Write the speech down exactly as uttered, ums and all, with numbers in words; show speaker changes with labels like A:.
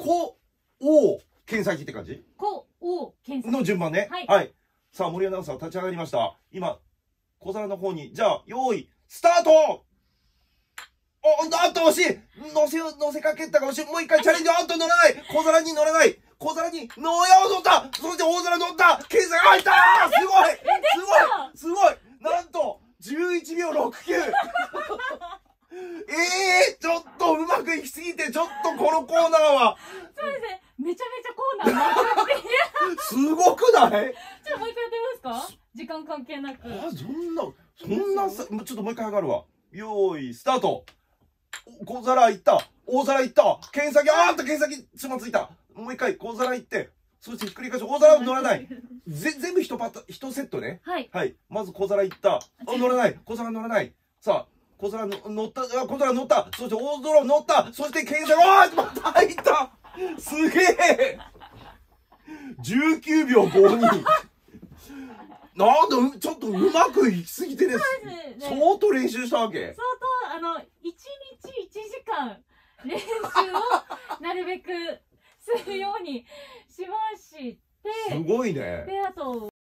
A: こ、お、剣先って感じ？
B: こ、お、剣先。
A: の順番ね。
B: はい。
A: はい。さあ、森アナウンサー立ち上がりました。今、小皿の方に、じゃあ、用意、スタート。お、なんと惜しい。乗せ、乗せかけたかもしれん。もう一回チャレンジ。あんと乗らない。小皿に乗らない。小皿に乗や乗った。そして大皿乗った。剣先入ったー。すごい。すごい。すごい。なんと、じゅういちびょうろくきゅう。ええー、ちょっとうまくいきすぎて、ちょっとこのコーナーは。
B: そうですね。めちゃめちゃコーナー回っている。
A: すごくない？
B: ちょっともう一回やってみますか？時間関係なく。
A: あ、そんな、そんなさ、ちょっともう一回上がるわ。よーい、スタート。小皿いった。大皿いった。剣先、あーっと剣先、つまついた。もう一回、小皿いって、そしてひっくり返し、大皿乗らない。ぜ、全部一パタ、一セットね。
B: はい。
A: はい。まず小皿いった。乗らない。小皿乗らない。さあ、小皿の乗った、あ、小皿乗った。そして大皿乗った。そして剣先、あーっとまた入った。すげえ。じゅうきゅうびょうごに。なんで、ちょっとうまくいきすぎてです。相当練習したわけ？
B: 相当、あの、いちにちいちじかん練習をなるべくするようにしまして。
A: すごいね。
B: で、あと、